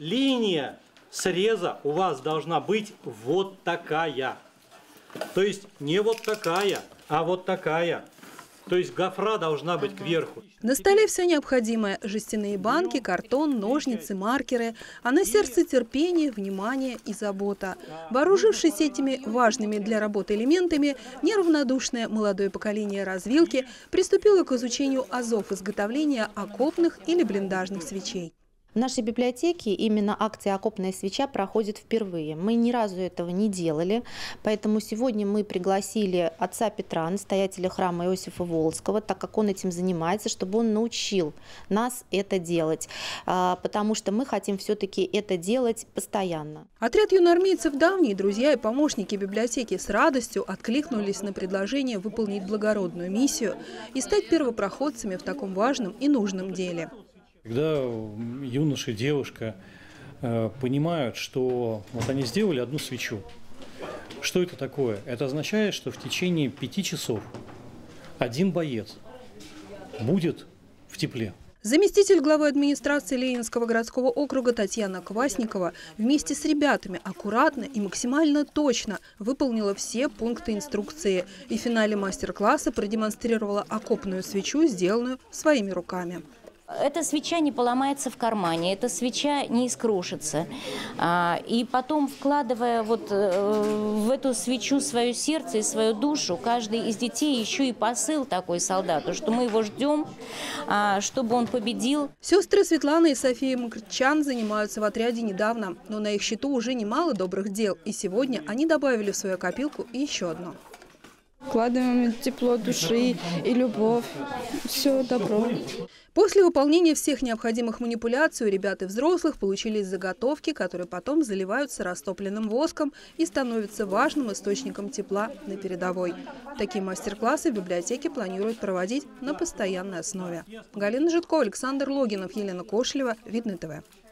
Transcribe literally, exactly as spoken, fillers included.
линия среза у вас должна быть вот такая. То есть не вот такая, а вот такая. То есть гофра должна быть кверху. На столе все необходимое – жестяные банки, картон, ножницы, маркеры. А на сердце терпение, внимание и забота. Вооружившись этими важными для работы элементами, неравнодушное молодое поколение развилки приступило к изучению азов изготовления окопных или блиндажных свечей. В нашей библиотеке именно акция «Окопная свеча» проходит впервые. Мы ни разу этого не делали, поэтому сегодня мы пригласили отца Петра, настоятеля храма Иосифа Волжского, так как он этим занимается, чтобы он научил нас это делать, потому что мы хотим все-таки это делать постоянно. Отряд юноармейцев, давние друзья и помощники библиотеки, с радостью откликнулись на предложение выполнить благородную миссию и стать первопроходцами в таком важном и нужном деле. Когда юноша и девушка э, понимают, что вот они сделали одну свечу, что это такое? Это означает, что в течение пяти часов один боец будет в тепле. Заместитель главы администрации Ленинского городского округа Татьяна Квасникова вместе с ребятами аккуратно и максимально точно выполнила все пункты инструкции и в финале мастер-класса продемонстрировала окопную свечу, сделанную своими руками. Эта свеча не поломается в кармане, эта свеча не искрошится. И потом, вкладывая вот в эту свечу свое сердце и свою душу, каждый из детей еще и посыл такой солдату, что мы его ждем, чтобы он победил. Сестры Светлана и София Мкртчян занимаются в отряде недавно, но на их счету уже немало добрых дел. И сегодня они добавили в свою копилку еще одно. Вкладываем тепло души и любовь. Все добро. После выполнения всех необходимых манипуляций у ребят и взрослых получились заготовки, которые потом заливаются растопленным воском и становятся важным источником тепла на передовой. Такие мастер-классы в библиотеке планируют проводить на постоянной основе. Галина Жидкова, Александр Логинов, Елена Кошелева, Видное ТВ.